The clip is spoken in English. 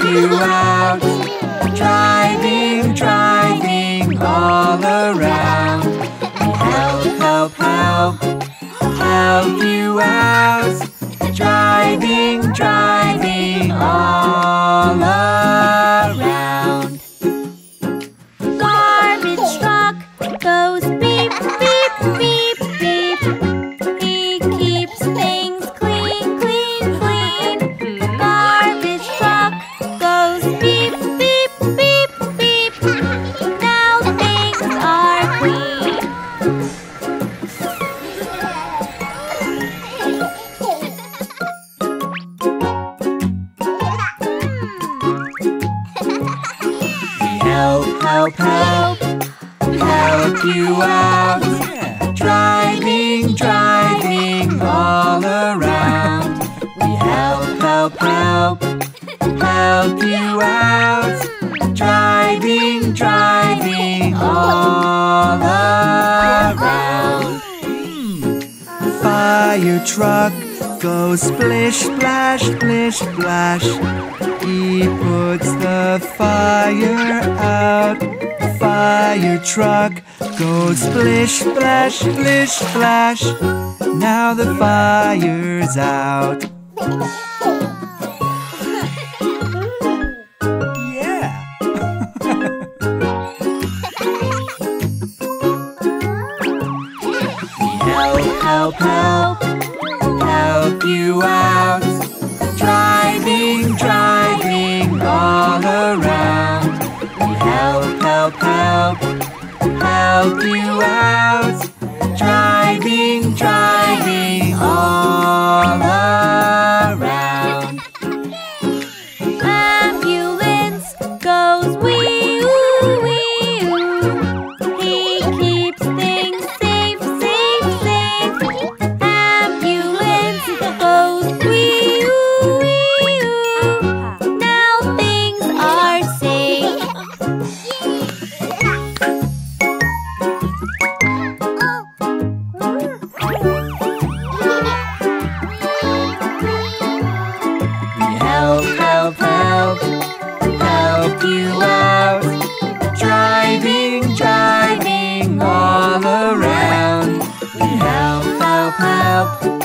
you out. Driving, driving all around. We help, help, help, help you out. Driving, driving all around. Garbage truck goes beep, beep, beep, beep. He keeps things clean, clean, clean. Garbage truck goes beep, beep, beep, beep. Now things are clean. Help, help, help you out. Driving, driving all around. We help, help, help you out. Driving, driving all around. Fire truck goes splish, splash, splish, splash. He puts the fire out. Fire truck goes splish, splash, splish, splash. Now the fire's out. Yeah. Help, help, help you out. Driving, driving all around. We help, help you out. Driving, driving all around. Ambulance goes wee-oo, wee-oo. He keeps things safe, safe, safe. Ambulance goes wee-oo, wee-oo. Now things are safe. Help you out. Driving, driving all around. We help,